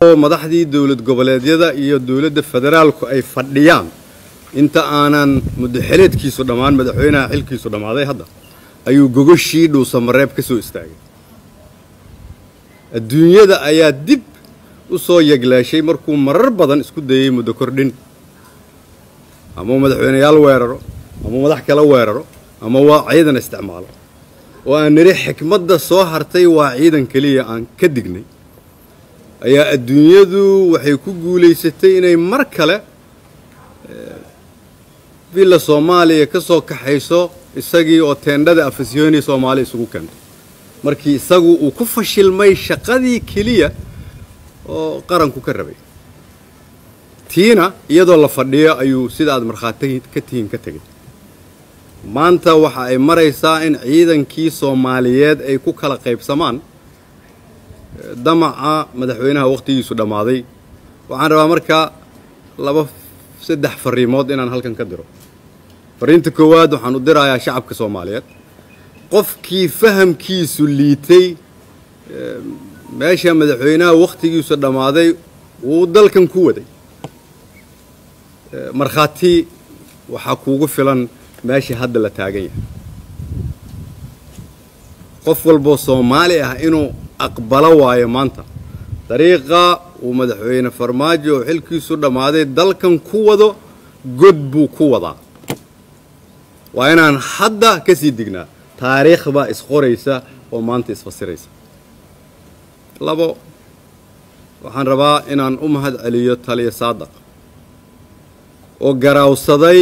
madaxdii dawlad goboleedyada iyo dawladda federaalku ay fadhiyaan inta aanan muddaxileedkiisu dhammaan madaxweynaha xilkiisu dhamaaday hadda ayuu gogoshii dhuusamareeb ka soo istaagay adduunyada ayaa dib u soo yaglaashay markuu marar badan isku dayay muddo kordhin ama madaxweynayaal weeraro ama madax kala weeraro ama waa ciidan isticmaalo oo aan niri xikmadda soo hartay waa ciidan kaliya aan ka dignay ayaa adduunyadu waxay ku guuleysatay inay mar kale villa Soomaaliya ka soo kaxayso isagii oo teendhada afasyooni Soomaali isugu keentay markii isagu uu ku fashilmay shaqadii kaliya oo qaranku ka rabay tiina iyadoo la fadhiyo ayuu sida aad marxaatay ka tiin ka tagay maanta waxa ay maraysaa in ciidankii Soomaaliyeed ay ku kala qaybsamaan damaca madaxweynaha waqtigiisu dhamaaday waxaan rabaa markaa saddex fariimood inaan halkan ka diro fariinta koowaad waxaan u dirayaa shacabka Soomaaliyeed qofkii fahamkiisu liitay meesha madaxweynaha waqtigiisu dhamaaday uu dalkan ku waday marxaati waxa kuugu filan meesha hadda la taagan yahay qof walba Soomaali ah inuu aqbalo waayo maanta dariiqa uu madaxweyne Farmaajo xilkiisu dhamaaday dalkan ku wado god buu ku wadaa waa inaan hadda ka sii dignaa taariikhba isqoraysa oo maanta isfasiraysa labo waxaan rabaa inaan u mahad celiyo taliya Saadaq oo garaawsaday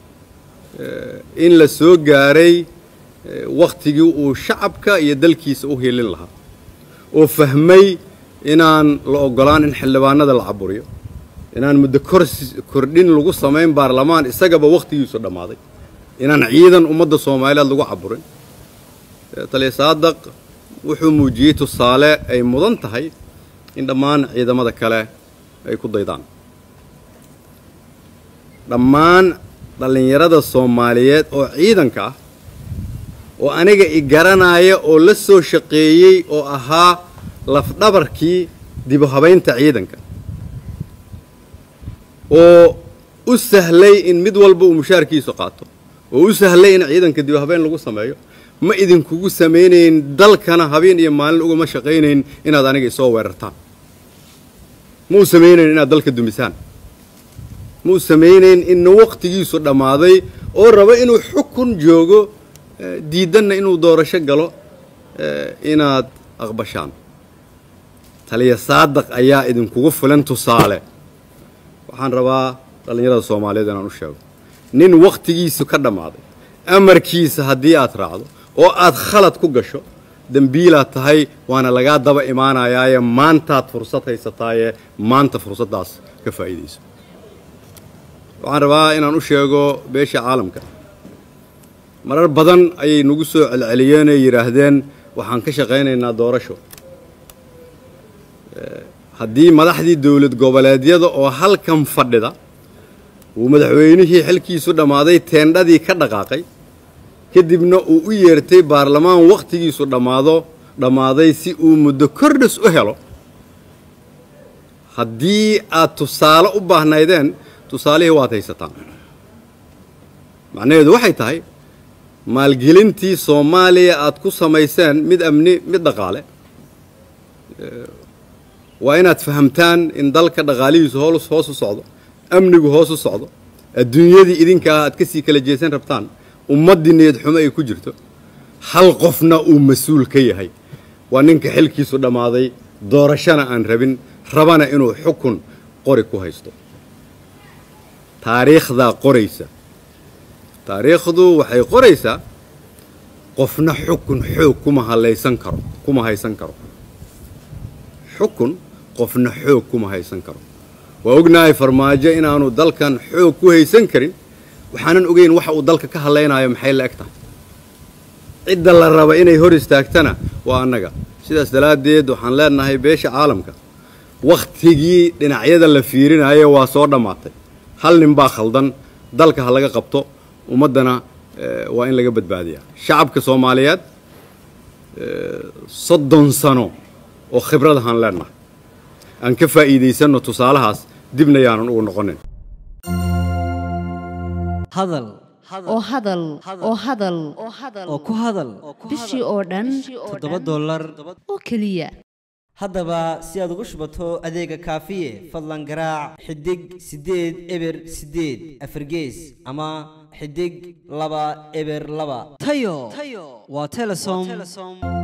in la soo gaaray waqtigii uu shacabka iyo dalkiisa u helin lahaa oo fahmay inaan la ogolaan in xildhibaanada la caburiyo inaan muddo kordhin lagu sameyn baarlamaan isagaba waqtigiisu dhamaaday inaan ciidan ummadda Soomaaliyeed lagu caburin taliya Saadaq wuxuu muujiyay tusaale ay mudan tahay in dhammaan ciidamada kale ay ku daydaan dhammaan dhalinyarada Soomaaliyeed oo ciidanka ah oo aniga i garanaya oo la soo shaqeeyay oo ahaa laf dhabarkii dib u habeynta ciidanka oo u sahlay in mid walba uu mushaarkiisu qaato oo u sahlay in ciidanka dib u habeyn lagu sameeyo ma idin kugu sameeyeen dalkana habeen iyo maalin uga ma shaqeyneen inaad aniga soo weerartaan ma u sameeyeen inaad dalka dumisaan ma u sameeyeen in waqtigiisu dhamaaday oo raba inuu xukun joogo diidanna inuu doorasho galo inaad aqbashaan taliya Saadaq ayaa idin kugu filan tusaale waxaan rabaa dhalinyarada Soomaaliyeed inaan u sheego nin waqtigiisu ka dhamaaday amarkiisa hadii aad raacdo oo aad khalad ku gasho dambiila tahay waana laga daba imaanayaa maanta fursad haysataaye maanta fursadaas ka faa'iideyso waxaan rabaa inaan u sheego beesha caalamka marar badan ayay nagu soo celceliyeen ay yiraahdeen waxaan ka shaqeynaynaa doorasho haddii madaxdii dawlad goboleedyada oo halkan fadhida uu madaxweynihii xilkiisu dhamaaday teendhadii ka dhaqaaqay kadibna uu u yeertay baarlamaan waqtigiisu dhamaaday si uu muddo kordhis u helo haddii aad tusaale u baahnaydeen tusaalihii waad haysataan macnaheedu waxay tahay maalgelintii Soomaaliya aad ku samayseen mid amni mid dhaqaale waa inaad fahamtaan in dalka dhaqaalihiisu hoos u socdo amnigu hoos u socdo adduunyadii idinka aad ka sii kala jeesan rabtaan ummadii niyad xumo ay ku jirto hal qofna uu mas'uul ka yahay waa ninka xilkiisu dhamaaday doorashana aan rabana inuu xukun qori ku haysto taariikhda qoraysa taariikhdu waxay qoraysaa qofna xukun xoog kuma haysan karo xukun qofna xoog kuma haysan karo waa ognahay Farmaajo inaanu dalkan xoog ku haysan karin waxaanan ogeyn waxa uu dalka ka hadlaynayo maxay la egtahay cidda la raba inay hor istaagtana waa annaga sidaas dalaadeed waxaan leenahay beesha caalamka waqtigii dhinacyada la fiirinayo waa soo dhamaatay hal nin baa khaldan dalka ha laga qabto ummadana waa in laga badbaadiyaa shacabka Soomaaliyeed 30 sano oo khibrad ahaan leenahay aan ka faa'iidaysanno tusaalahaas dibna yaanan ugu noqonin hadal oo hadal oo hadal oo ku hadal bishii oo dhan $7 oo keliya haddaba si aad ugu shubato adeega kaafiye fadlan garaac xidig 8 eber 8 afargees ama xidig 2 eber 2 tayo waa telesom